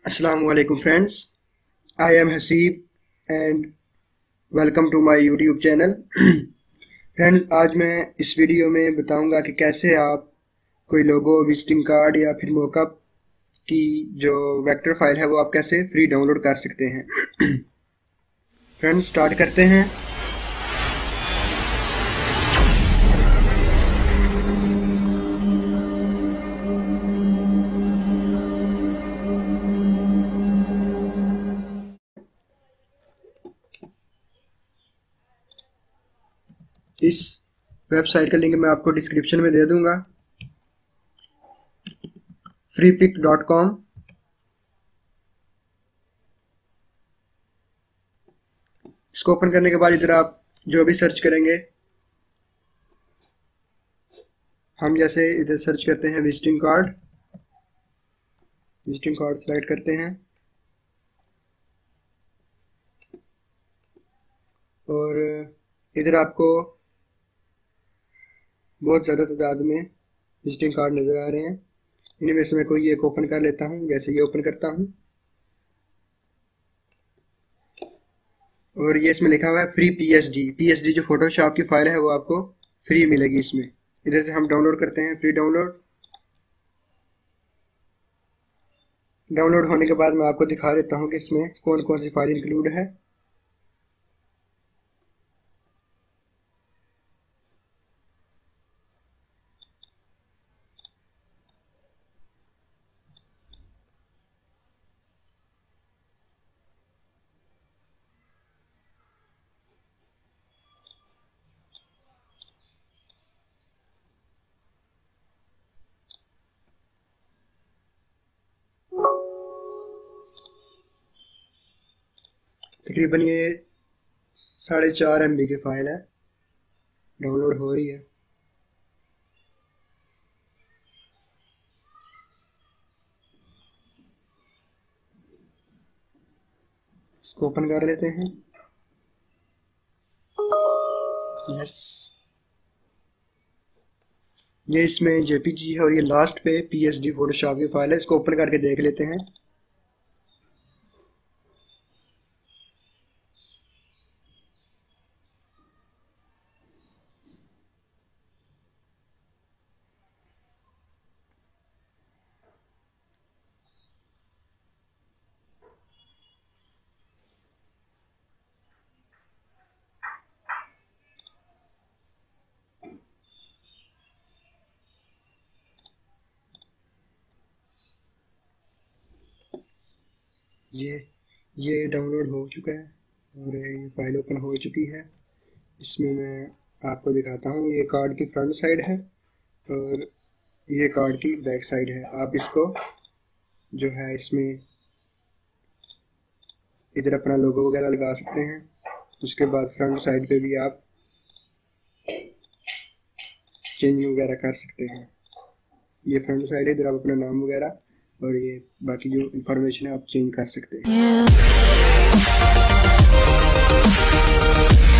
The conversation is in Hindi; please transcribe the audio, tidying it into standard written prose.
Assalamu alaikum friends. I am Hasib and welcome to my YouTube channel. Friends, आज मैं इस वीडियो में बताऊंगा कि कैसे आप कोई लोगो, विजिटिंग कार्ड या फिर मॉकअप की जो वेक्टर फाइल है वो आप कैसे फ्री डाउनलोड कर सकते हैं। फ्रेंड्स, स्टार्ट करते हैं। इस वेबसाइट का लिंक मैं आपको डिस्क्रिप्शन में दे दूंगा, freepik.com। इसको ओपन करने के बाद इधर आप जो भी सर्च करेंगे, हम जैसे इधर सर्च करते हैं विजिटिंग कार्ड सेलेक्ट करते हैं और इधर आपको बहुत ज़्यादा तादाद में विजिटिंग कार्ड नज़र आ रहे हैं। इनमें से मैं कोई एक ओपन कर लेता हूँ। जैसे ये ओपन करता हूँ और ये इसमें लिखा हुआ है फ्री पीएसडी जो फोटोशॉप की फाइल है वो आपको फ्री मिलेगी इसमें। इधर से हम डाउनलोड करते हैं, फ्री डाउनलोड होने के बाद मैं आपको दिखा देता हूँ कि इसमें कौन कौन सी फाइल इंक्लूड है। तकरीबन ये 4.5 MB की फाइल है, डाउनलोड हो रही है। इसको ओपन कर लेते हैं। यस, ये इसमें जेपीजी है और ये लास्ट पे पीएसडी फोटोशॉप की फाइल है। इसको ओपन करके देख लेते हैं। ये डाउनलोड हो चुका है और ये फाइल ओपन हो चुकी है। इसमें मैं आपको दिखाता हूँ। ये कार्ड की फ्रंट साइड है और ये कार्ड की बैक साइड है। आप इसको जो है इसमें इधर अपना लोगो वगैरह लगा सकते हैं। उसके बाद फ्रंट साइड पे भी आप चेंज वगैरह कर सकते हैं। ये फ्रंट साइड है, इधर आप अपना नाम वगैरह और ये बाकी जो इंफॉर्मेशन है आप चेंज कर सकते हैं।